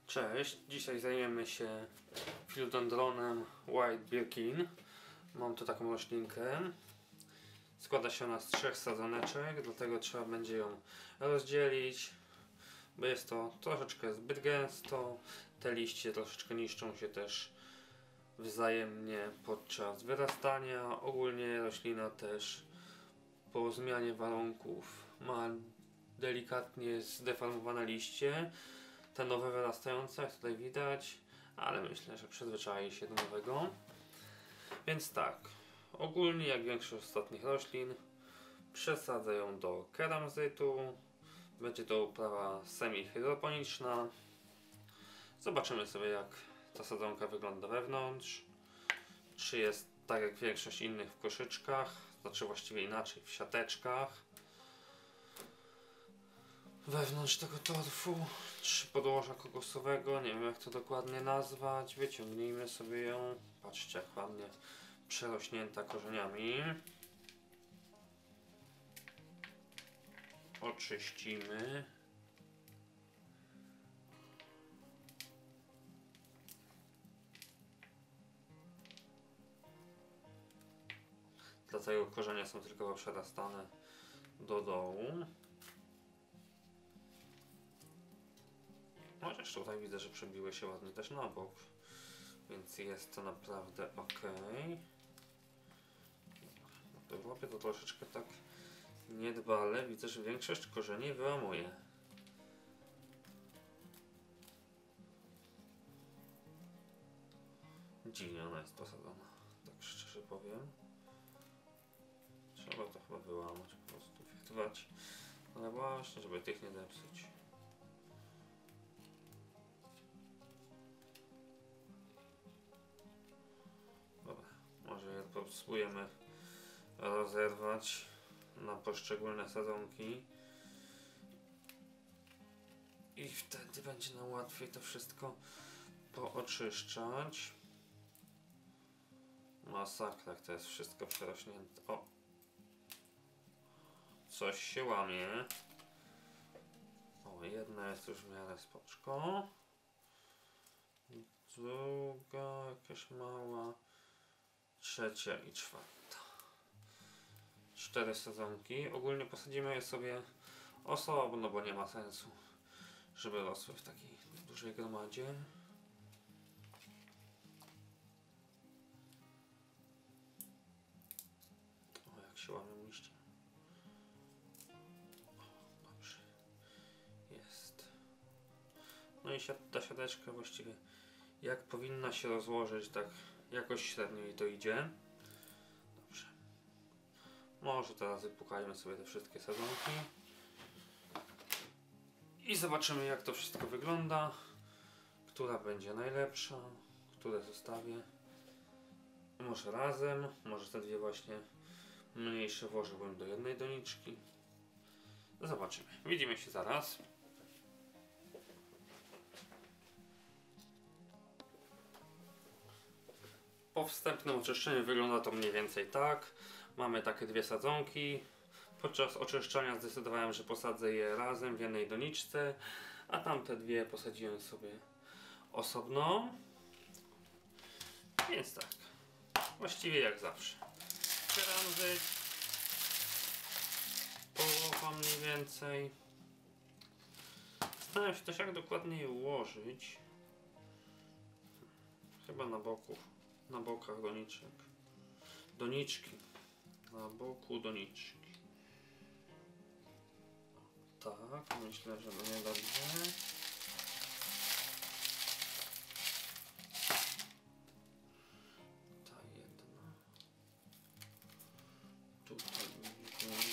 Cześć, dzisiaj zajmiemy się Philodendronem White Birkin. Mam tu taką roślinkę. Składa się ona z 3 sadzoneczek, dlatego trzeba będzie ją rozdzielić, bo jest to troszeczkę zbyt gęsto. Te liście troszeczkę niszczą się też wzajemnie podczas wyrastania. Ogólnie roślina też po zmianie warunków ma delikatnie zdeformowane liście. Te nowe wyrastające, jak tutaj widać, ale myślę, że przyzwyczai się do nowego. Więc tak, ogólnie jak większość ostatnich roślin, przesadzę ją do keramzytu. Będzie to uprawa semi-hydroponiczna. Zobaczymy sobie, jak ta sadzonka wygląda wewnątrz. Czy jest tak jak większość innych w koszyczkach, znaczy właściwie inaczej, w siateczkach. Wewnątrz tego torfu, czy podłoża kokosowego, nie wiem jak to dokładnie nazwać. Wyciągnijmy sobie ją. Patrzcie, jak ładnie przerośnięta korzeniami. Oczyścimy. Dlatego korzenie są tylko przerastane do dołu. Chociaż tutaj widzę, że przebiły się ładnie też na bok, więc jest to naprawdę ok. Łapię to troszeczkę tak niedbale. Widzę, że większość korzeni wyłamuje. Dziwnie ona jest posadzona, tak szczerze powiem. Trzeba to chyba wyłamać, po prostu filtrować, ale właśnie, żeby tych nie zepsuć. Dobra, może je spróbujemy rozerwać na poszczególne sadzonki i wtedy będzie nam łatwiej to wszystko pooczyszczać. Masakra, jak to jest wszystko przerośnięte. O! Coś się łamie. O, jedna jest już w miarę spoczko. Druga jakaś mała. Trzecia i czwarta. 4 sadzonki. Ogólnie posadzimy je sobie osobno, bo nie ma sensu, żeby rosły w takiej dużej gromadzie. O, jak się łamią liście. O, dobrze. Jest. No i ta siateczka właściwie jak powinna się rozłożyć, tak jakoś średnio jej to idzie. Dobrze. Może teraz wypukajmy sobie te wszystkie sadzonki i zobaczymy, jak to wszystko wygląda, która będzie najlepsza, które zostawię. Może razem, może te dwie właśnie mniejsze włożyłbym do jednej doniczki. Zobaczymy. Widzimy się zaraz. Po wstępnym oczyszczeniu wygląda to mniej więcej tak. Mamy takie dwie sadzonki. Podczas oczyszczania zdecydowałem, że posadzę je razem w jednej doniczce, a tamte dwie posadziłem sobie osobno. Więc tak, właściwie jak zawsze. Keramzyt, połowa mniej więcej. Zastanawiam się też, jak dokładnie je ułożyć. Chyba na boku. Na bokach doniczek. Doniczki. Na boku doniczki. Tak, myślę, że będzie dobrze. Ta jedna. Tutaj będzie.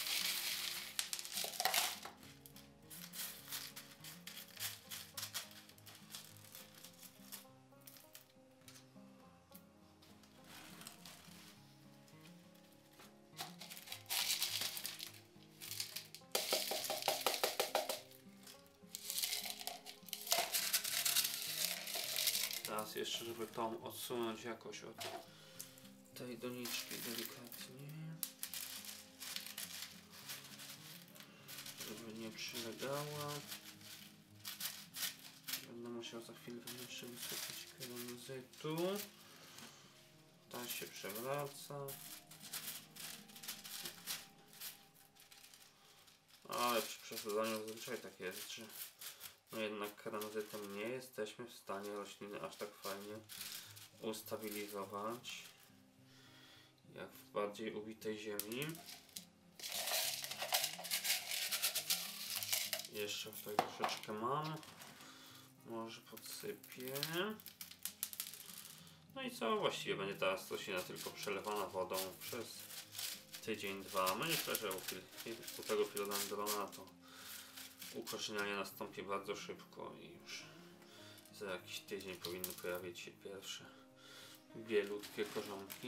Teraz jeszcze, żeby tą odsunąć jakoś od tej doniczki delikatnie, żeby nie przylegała. Będę musiał trzeba za chwilę jeszcze wysypać keramizytu. Ta się przewraca. Ale przy przesadzaniu zazwyczaj tak jest, że no jednak keramizytem nie jesteśmy w stanie rośliny aż tak fajnie ustabilizować jak w bardziej ubitej ziemi. Jeszcze tutaj troszeczkę mam. Może podsypię. No i co? Właściwie będzie teraz roślina tylko przelewana wodą przez tydzień, dwa. Myślę, że u tego Philodendrona to ukorzenianie nastąpi bardzo szybko i już za jakiś tydzień powinny pojawić się pierwsze bielutkie korzonki.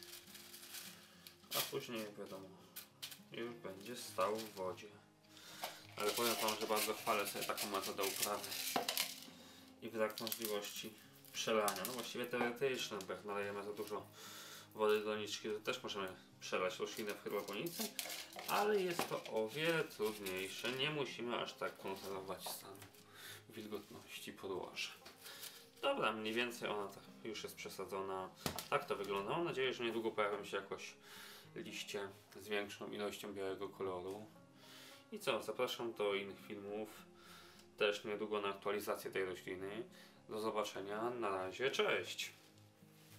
A później wiadomo, już będzie stał w wodzie. Ale powiem wam, że bardzo chwalę sobie taką metodę uprawy i brak możliwości przelania. No właściwie teoretyczne, bo jak nalejemy za dużo wody do doniczki, to też możemy przelać roślinę w hydroponice, ale jest to o wiele trudniejsze. Nie musimy aż tak konserwować stanu wilgotności podłoża. Dobra, mniej więcej ona tak już jest przesadzona. Tak to wygląda. Mam nadzieję, że niedługo pojawią się jakoś liście z większą ilością białego koloru. I co? Zapraszam do innych filmów. Też niedługo na aktualizację tej rośliny. Do zobaczenia. Na razie. Cześć!